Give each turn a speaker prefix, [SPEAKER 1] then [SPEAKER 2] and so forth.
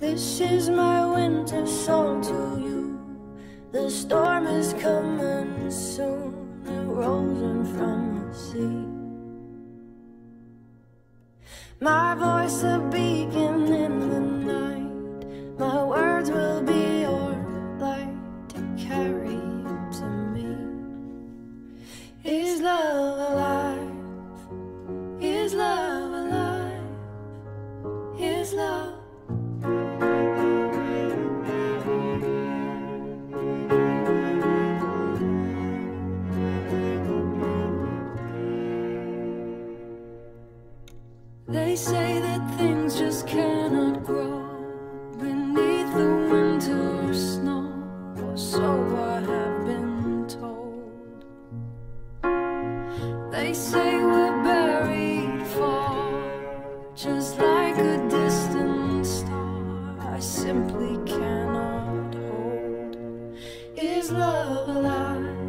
[SPEAKER 1] This is my winter song to you. The storm is coming soon. It rolls in from the sea. My voice a beacon in the night. My words will be your light to carry you to me. Is love alive? Is love alive? Is love? They say that things just cannot grow beneath the winter snow, or so I have been told. They say we're buried far, just like a distant star I simply cannot hold. Is love alive?